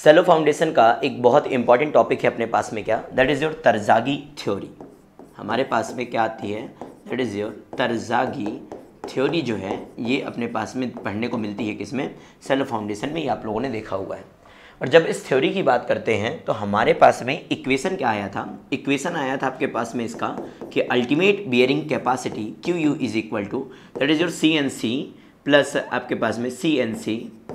सेलो foundation का एक बहुत इंपॉर्टेंट टॉपिक है अपने पास में, क्या, that is your Terzaghi theory. हमारे पास में क्या आती है, that is your Terzaghi theory जो है ये अपने पास में पढ़ने को मिलती है किसमें, सेलो फाउंडेशन में। ये आप लोगों ने देखा हुआ है। और जब इस थ्योरी की बात करते हैं तो हमारे पास में इक्वेशन क्या आया था, इक्वेशन आया था आपके पास में इसका कि ultimate bearing capacity Q U is equal to that is your C N C plus आपके पास में C N C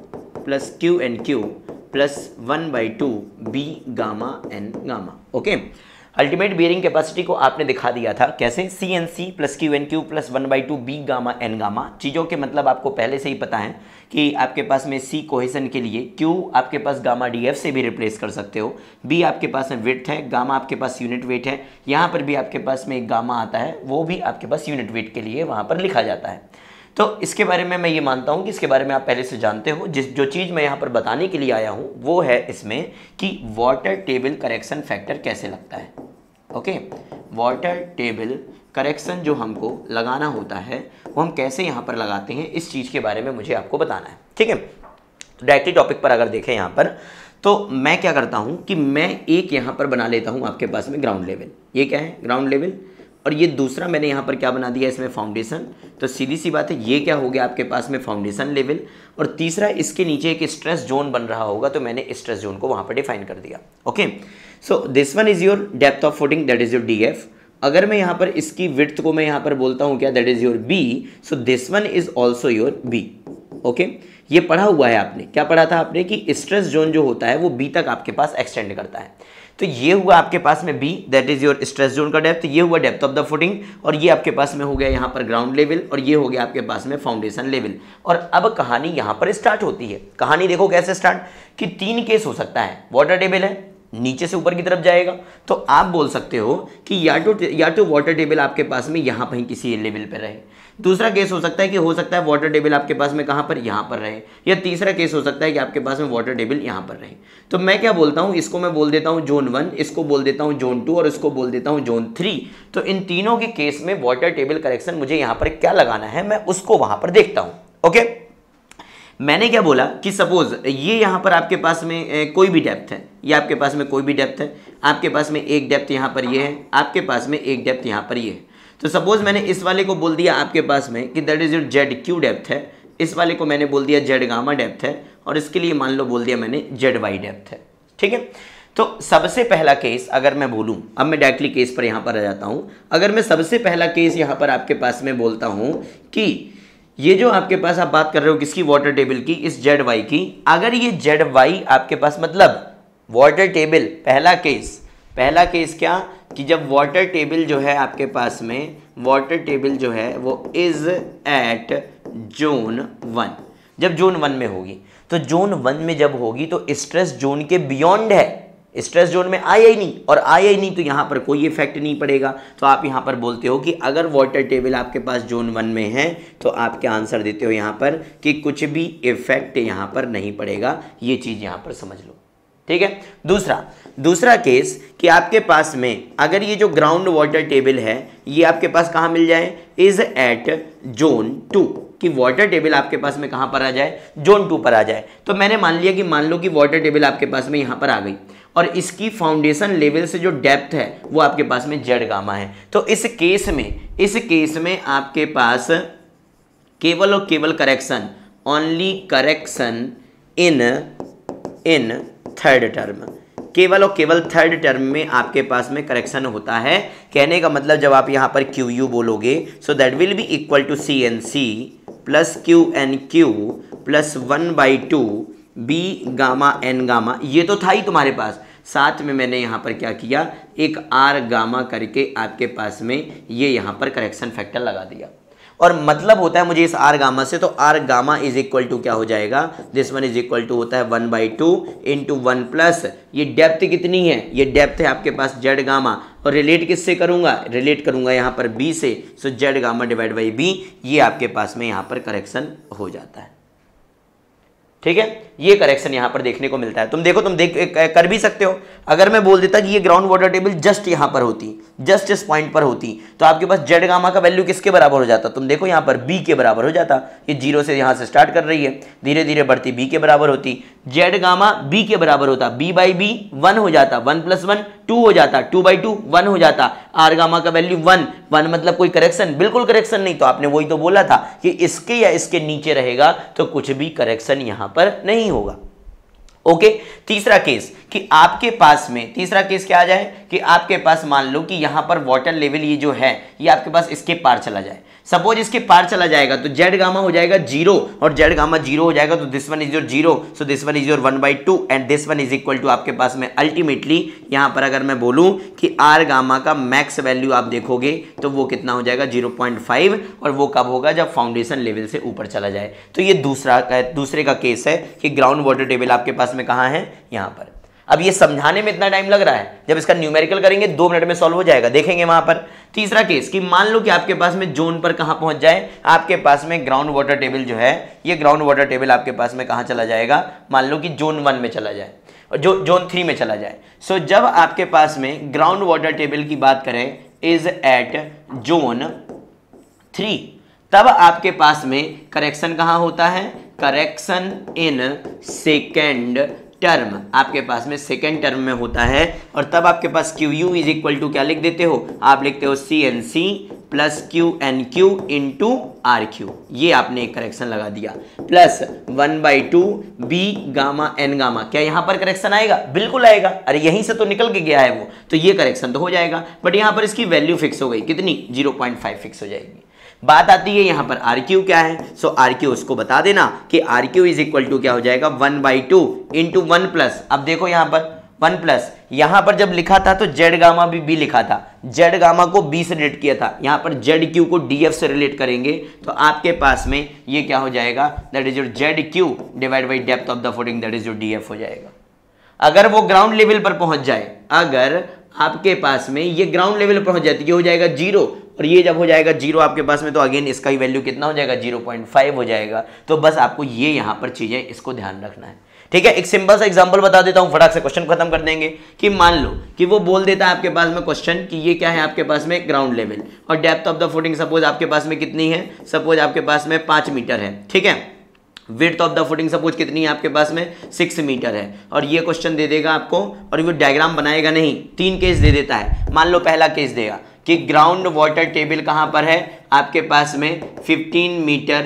plus Q N Q plus 1/2 B gamma N gamma. Okay, ultimate bearing capacity को आपने दिखा दिया था कैसे, C N C plus Q N Q plus 1/2 B gamma N gamma. चीज़ों के मतलब आपको पहले से ही पता है कि आपके पास में सी कोहेसन के लिए क्यू आपके पास गामा डी एफ से भी रिप्लेस कर सकते हो, बी आपके पास में विड्थ है, गामा आपके पास यूनिट वेट है, यहाँ पर भी आपके पास में एक गामा आता है, वो भी आपके पास यूनिट वेट के लिए वहाँ पर लिखा जाता है। तो इसके बारे में मैं ये मानता हूँ कि इसके बारे में आप पहले से जानते हो। जो चीज़ मैं यहाँ पर बताने के लिए आया हूँ वो है इसमें कि वाटर टेबल करेक्शन फैक्टर कैसे लगता है। ओके, वाटर टेबल करेक्शन जो हमको लगाना होता है वो हम कैसे यहाँ पर लगाते हैं, इस चीज़ के बारे में मुझे आपको बताना है। ठीक है, तो डायरेक्टली टॉपिक पर अगर देखें यहाँ पर तो मैं क्या करता हूँ कि मैं एक यहाँ पर बना लेता हूँ आपके पास में ग्राउंड लेवल। ये क्या है, ग्राउंड लेवल, और ये दूसरा मैंने यहाँ पर क्या बना दिया इसमें, फाउंडेशन। तो सीधी सी बात है, ये क्या हो गया आपके पास में फाउंडेशन लेवल, और तीसरा इसके नीचे एक स्ट्रेस जोन बन रहा होगा तो मैंने स्ट्रेस जोन को वहाँ पर डिफाइन कर दिया। Okay, so this one is your depth of footing, that is your D F. अगर मैं यहाँ पर इसकी विड्थ को मैं यहाँ पर बोलता हूँ क्या, that is your B, so this one is also your B. Okay, ये पढ़ा हुआ है आपने, क्या पढ़ा था आपने कि स्ट्रेस जोन जो होता है वो बी तक आपके पास एक्सटेंड करता है। तो ये हुआ आपके पास में B, that is your stress zone का डेप्थ, ये हुआ डेप्थ ऑफ द फुटिंग, और ये आपके पास में हो गया यहाँ पर ग्राउंड लेवल, और ये हो गया आपके पास में फाउंडेशन लेवल। और अब कहानी यहाँ पर स्टार्ट होती है। कहानी देखो कैसे स्टार्ट, कि 3 केस हो सकता है। वाटर टेबल है, नीचे से ऊपर की तरफ जाएगा, तो आप बोल सकते हो कि या तो वाटर टेबल आपके पास में यहाँ पर किसी लेवल पर रहे। दूसरा केस हो सकता है कि हो सकता है वाटर टेबल आपके पास में कहाँ पर, यहाँ पर रहे, या तीसरा केस हो सकता है कि आपके पास में वाटर टेबल यहाँ पर रहे। तो मैं क्या बोलता हूँ, इसको मैं बोल देता हूँ जोन 1, इसको बोल देता हूँ जोन 2 और इसको बोल देता हूँ जोन 3। तो इन तीनों के केस में वाटर टेबल करेक्शन मुझे यहाँ पर क्या लगाना है, मैं उसको वहाँ पर देखता हूँ। ओके, मैंने क्या बोला कि सपोज ये यहाँ पर आपके पास में कोई भी डेप्थ है, ये आपके पास में कोई भी डेप्थ है, आपके पास में एक डेप्थ यहाँ पर ये है, आपके पास में एक डेप्थ यहाँ पर ये है। तो सपोज मैंने इस वाले को बोल दिया आपके पास में कि that is your Z Q depth है, इस वाले को मैंने बोल दिया जेड गामा डेप्थ है, और इसके लिए मान लो बोल दिया मैंने जेड वाई डेप्थ है। ठीक है, तो सबसे पहला केस अगर मैं बोलूँ, अब मैं डायरेक्टली केस पर यहाँ पर आ जाता हूँ। अगर मैं सबसे पहला केस यहाँ पर आपके पास में बोलता हूँ कि ये जो आपके पास आप बात कर रहे हो किसकी, वाटर टेबल की, इस जेड वाई की, अगर ये जेड वाई आपके पास मतलब वाटर टेबल, पहला केस क्या कि जब वाटर टेबल जो है आपके पास में, वाटर टेबल जो है वो इज एट जोन 1, जब जोन 1 में होगी, तो जोन 1 में जब होगी तो स्ट्रेस जोन के बियॉन्ड है, स्ट्रेस जोन में आया ही नहीं, और आया ही नहीं तो यहाँ पर कोई इफेक्ट नहीं पड़ेगा। तो आप यहाँ पर बोलते हो कि अगर वाटर टेबल आपके पास जोन 1 में है तो आप क्या आंसर देते हो यहाँ पर कि कुछ भी इफेक्ट यहाँ पर नहीं पड़ेगा। ये चीज़ यहाँ पर समझ लो। ठीक है, दूसरा केस कि आपके पास में अगर ये जो ग्राउंड वाटर टेबल है ये आपके पास कहाँ मिल जाए, इज एट जोन 2, कि वाटर टेबल आपके पास में कहाँ पर आ जाए, जोन 2 पर आ जाए। तो मैंने मान लिया कि मान लो कि वाटर टेबल आपके पास में यहाँ पर आ गई, और इसकी फाउंडेशन लेवल से जो डेप्थ है वो आपके पास में जेड गामा है। तो इस केस में आपके पास केवल और केवल correction, only correction in third term, केवल और केवल थर्ड टर्म में आपके पास में करेक्शन होता है। कहने का मतलब जब आप यहाँ पर क्यू यू बोलोगे, so that will be equal to C N C plus Q N Q plus 1/2 B gamma N gamma. ये तो था ही तुम्हारे पास, साथ में मैंने यहाँ पर क्या किया, एक आर गामा करके आपके पास में ये यहाँ पर करेक्शन फैक्टर लगा दिया, और मतलब होता है मुझे इस आर गामा से, तो R gamma is equal to क्या हो जाएगा, this one is equal to होता है 1/2 इंटू 1 प्लस ये डेप्थ कितनी है, ये डेप्थ है आपके पास जेड गामा, और रिलेट किससे करूंगा, रिलेट करूंगा यहाँ पर बी से, so Z gamma divide by B, ये आपके पास में यहाँ पर करेक्शन हो जाता है। ठीक है, ये करेक्शन यहाँ पर देखने को मिलता है। तुम देखो, तुम कर भी सकते हो। अगर मैं बोल देता कि ये ग्राउंड वाटर टेबल जस्ट यहाँ पर होती, जस्ट इस पॉइंट पर होती, तो आपके पास जेड गामा का वैल्यू किसके बराबर हो जाता? तुम देखो यहाँ पर बी के बराबर हो जाता। ये 0 से यहाँ से स्टार्ट कर रही है, धीरे धीरे बढ़ती बी के बराबर होती, जेड गामा बी के बराबर होता, बी बाई बी 1 हो जाता, 1 + 1 2 हो जाता, 2 बाई 2 1 हो जाता, आर गामा का वैल्यू 1 मतलब कोई करेक्शन? बिल्कुल करेक्शन नहीं। तो आपने वही तो बोला था कि इसके या इसके नीचे रहेगा तो कुछ भी करेक्शन यहां पर नहीं होगा। ओके, तीसरा केस कि आपके पास में, तीसरा केस क्या आ जाए कि आपके पास मान लो कि यहां पर वाटर लेवल ये जो है ये आपके पास इसके पार चला जाए। सपोज इसके पार चला जाएगा तो जेड गामा हो जाएगा 0 और जेड गामा 0 हो जाएगा तो this one is your 0, so this one is your 1/2 and this one is equal to आपके पास में अल्टीमेटली यहां पर अगर मैं बोलूं कि आर गामा का मैक्स वैल्यू आप देखोगे तो वो कितना हो जाएगा 0.5, और वो कब होगा? जब फाउंडेशन लेवल से ऊपर चला जाए। तो ये दूसरे का केस है कि ग्राउंड वाटर टेबल आपके पास में कहाँ है? यहाँ पर। अब ये समझाने में इतना टाइम लग रहा है, जब इसका न्यूमेरिकल करेंगे 2 मिनट में सॉल्व हो जाएगा, देखेंगे वहां पर। तीसरा केस कि मान लो कि आपके पास में जोन पर कहां पहुंच जाए, आपके पास में ग्राउंड वाटर टेबल जो है, ये ग्राउंड वाटर टेबल आपके पास में कहां चला जाएगा? मान लो कि जोन 1 में चला जाए और जोन 3 में चला जाए। सो जब आपके पास में ग्राउंड वाटर टेबल की बात करें इज एट जोन 3, तब आपके पास में करेक्शन कहां होता है? करेक्शन इन सेकेंड टर्म आपके पास में सेकेंड टर्म में होता है। और तब आपके पास Q U is equal to क्या लिख देते हो? आप लिखते हो C N C plus Q N Q into R Q, ये आपने एक करेक्शन लगा दिया, plus 1/2 B gamma N gamma. क्या यहां पर करेक्शन आएगा? बिल्कुल आएगा। अरे यहीं से तो निकल के गया है वो, तो ये करेक्शन तो हो जाएगा। बट यहां पर इसकी वैल्यू फिक्स हो गई, कितनी? 0.5 फिक्स हो जाएगी। बात आती है यहाँ पर आर क्यू क्या है? सो आर क्यू उसको बता देना कि R Q is equal to क्या हो जाएगा? 1/2 इंटू 1 प्लस, अब देखो यहाँ पर 1 प्लस, यहाँ पर जब लिखा था तो जेड गामा भी बी लिखा था, जेड गामा को बी से रिलेट किया था, यहाँ पर जेड क्यू को डी एफ से रिलेट करेंगे तो आपके पास में ये क्या हो जाएगा? That is your Z Q divide by depth of the footing, that is your D F हो जाएगा। अगर वो ग्राउंड लेवल पर पहुंच जाए, अगर आपके पास में ये ग्राउंड लेवल पर पहुंच जाती है, ये हो जाएगा 0, और ये जब हो जाएगा 0 आपके पास में तो अगेन इसका ही वैल्यू कितना हो जाएगा? 0.5 हो जाएगा। तो बस आपको ये यहाँ पर चीजें इसको ध्यान रखना है, ठीक है। एक सिंपल सा एग्जांपल बता देता हूँ, फटाक से क्वेश्चन खत्म कर देंगे। कि मान लो कि वो बोल देता है आपके पास में क्वेश्चन कि ये क्या है आपके पास में? ग्राउंड लेवल, और depth of the footing suppose आपके पास में कितनी है? सपोज आपके पास में 5 मीटर है, ठीक है। Width of the footing suppose कितनी है आपके पास में? 6 मीटर है। और ये क्वेश्चन दे देगा आपको, और वो डायग्राम बनाएगा नहीं, 3 केस दे देता है। मान लो पहला केस देगा कि ग्राउंड वाटर टेबल कहां पर है? आपके पास में 15 मीटर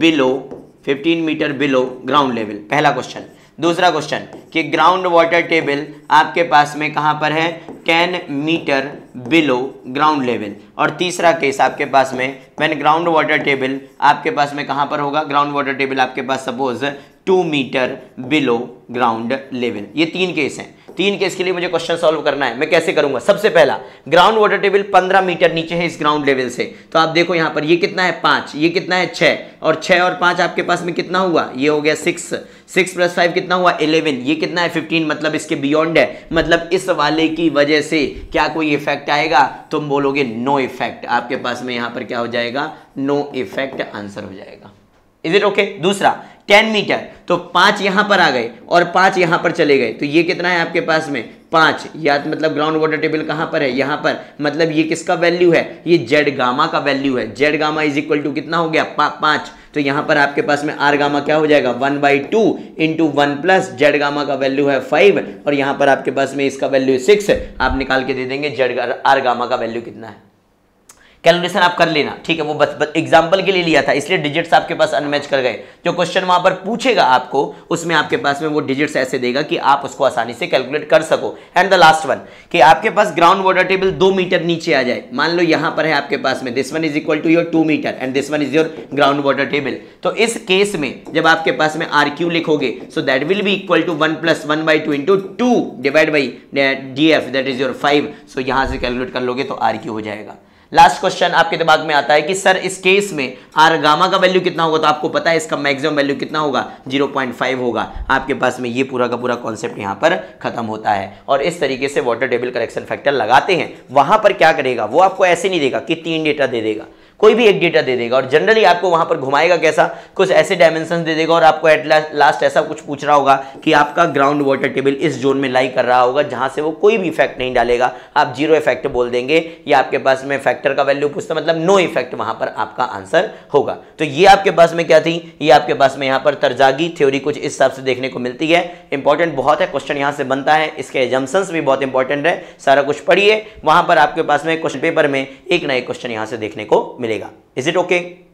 बिलो ग्राउंड लेवल, पहला क्वेश्चन। दूसरा क्वेश्चन कि ग्राउंड वाटर टेबल आपके पास में कहां पर है? 10 मीटर बिलो ग्राउंड लेवल। और तीसरा केस आपके पास में व्हेन ग्राउंड वाटर टेबल आपके पास में कहां पर होगा? ग्राउंड वाटर टेबल आपके पास सपोज 2 मीटर बिलो ग्राउंड लेवल। ये 3 केस हैं। 3 केस के लिए मुझे क्वेश्चन सॉल्व करना है। मैं कैसे करूंगा? सबसे पहला, ग्राउंड वाटर टेबल 15 मीटर नीचे है इस ग्राउंड लेवल से, तो आप देखो यहां पर ये कितना है? 5, ये कितना है? 6, और 6 और 5 आपके पास में कितना हुआ? ये हो गया 6, 6 + 5 कितना हुआ? 11, ये कितना है? 15, मतलब इसके बियॉन्ड है, मतलब इस वाले की वजह से क्या कोई इफेक्ट आएगा? तुम बोलोगे नो इफेक्ट, आपके पास में यहां पर क्या हो जाएगा? नो इफेक्ट आंसर हो जाएगा। Is it okay? दूसरा 10 मीटर, तो 5 यहां पर आ गए और 5 यहां पर चले गए, तो ये कितना है आपके पास में? 5, या मतलब ग्राउंड वाटर टेबल कहां पर है? यहां पर, मतलब ये किसका वैल्यू है? ये जेड गामा का वैल्यू है। Z gamma is equal to कितना हो गया? 5, तो यहां पर आपके पास में आर गामा क्या हो जाएगा? 1/2 इंटू 1 प्लस जेड गामा का वैल्यू है 5, और यहां पर आपके पास में इसका वैल्यू 6, आप निकाल के दे देंगे जेड आर गामा का वैल्यू कितना है। कैलकुलेशन आप कर लेना, ठीक है। वो बस एग्जांपल के लिए लिया था, इसलिए डिजिट्स आपके पास अनमैच कर गए। जो क्वेश्चन वहां पर पूछेगा आपको, उसमें आपके पास में वो डिजिट्स ऐसे देगा कि आप उसको आसानी से कैलकुलेट कर सको। एंड द लास्ट वन कि आपके पास ग्राउंड वाटर टेबल 2 मीटर नीचे आ जाए। मान लो यहां पर है आपके पास में, this one is equal to your 2 metre and this one is your ground water table. तो इस केस में जब आपके पास में आर क्यू लिखोगे, so that will be equal to 1 + 1/2 into 2 divide by D F, that is your 5। So यहां से कैलकुलेट कर लोगे तो आर क्यू हो जाएगा। लास्ट क्वेश्चन आपके दिमाग में आता है कि सर इस केस में आर गामा का वैल्यू कितना होगा? तो आपको पता है इसका मैक्सिमम वैल्यू कितना होगा? 0.5 होगा। आपके पास में ये पूरा का पूरा कॉन्सेप्ट यहां पर खत्म होता है। और इस तरीके से वाटर टेबल करेक्शन फैक्टर लगाते हैं। वहां पर क्या करेगा वो? आपको ऐसे नहीं देगा कि 3 डेटा दे देगा, कोई भी एक डेटा दे देगा और जनरली आपको वहां पर घुमाएगा कैसा, कुछ ऐसे डायमेंशन दे देगा और आपको एट लास्ट ऐसा कुछ पूछ रहा होगा कि आपका ग्राउंड वाटर टेबल इस जोन में लाई कर रहा होगा जहां से वो कोई भी इफेक्ट नहीं डालेगा, आप जीरो इफेक्ट बोल देंगे, या आपके पास में फैक्टर का वैल्यू पूछता मतलब नो इफेक्ट वहां पर आपका आंसर होगा। तो ये आपके पास में क्या थी, ये आपके पास में यहां पर तरजागी थ्योरी कुछ इस हिसाब से देखने को मिलती है। इंपॉर्टेंट बहुत है, क्वेश्चन यहां से बनता है, इसके एजम्पशंस भी बहुत इंपॉर्टेंट है, सारा कुछ पढ़िए, वहां पर आपके पास में क्वेश्चन पेपर में एक ना एक क्वेश्चन यहां से देखने को मिलेगा। Is it okay?